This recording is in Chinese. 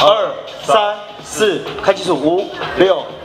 2、3、4，开计数5、6。